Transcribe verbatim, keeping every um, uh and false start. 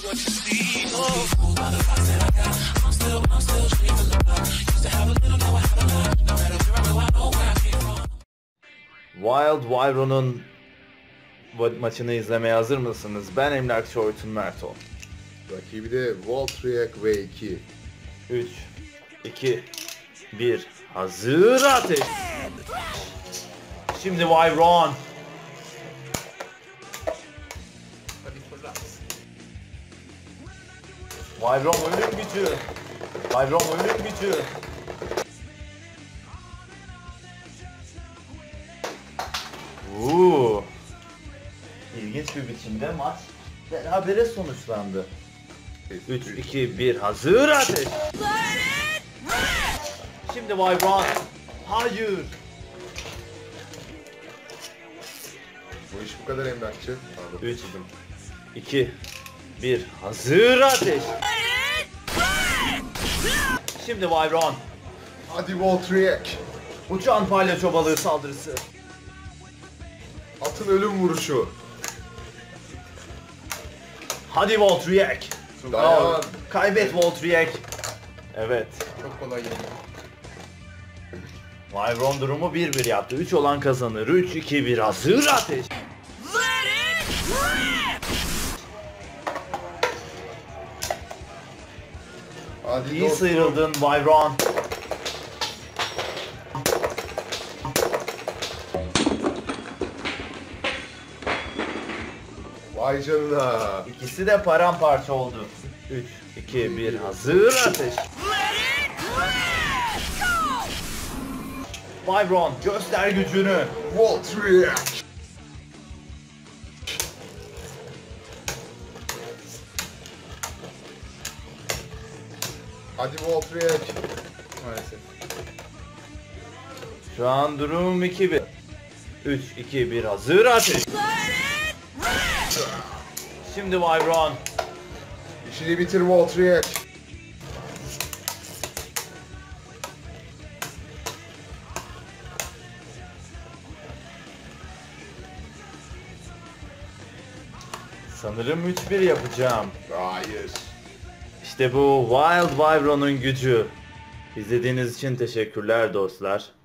Wild Wyvern'un maçını izlemeye hazır mısınız? Ben Emlakçı Oytun Merto. Rakibi de Voltriac V iki. üç, iki, bir, hazır ateş! Şimdi Wyvern! Wyvern ölüm gücü! Wyvern ölüm gücü! Uuu! İlginç bir biçimde maç berabere sonuçlandı. üç, iki, bir, hazır ateş! Şimdi Wyvern! Hayır! Bu iş bu kadar emlakçı. üç, iki, bir, hazır ateş! Şimdi Wyvern! Hadi Voltriac. Uçan palyaço balığı saldırısı! Atın ölüm vuruşu. Hadi Voltriac! Dayan. Kaybet Voltriac! Evet. Çok kolay geldi. Wyvern durumu bir bir yaptı. üç olan kazanır. üç, iki, bir, hazır ateş! Hadi İyi dostum. sıyrıldın Wyvern. Vay canına. İkisi de paramparça oldu. üç, iki, bir, hazır ateş! Wyvern göster gücünü! Voltriac. Hadi Voltriac. Maalesef. Şu an durum iki bir. üç, iki, bir, hazır ateş! Şimdi Wyvern. İşini bitir Voltriac. Sanırım üç bir yapacağım. Hayır. İşte bu Wild Wyvern'un gücü. İzlediğiniz için teşekkürler dostlar.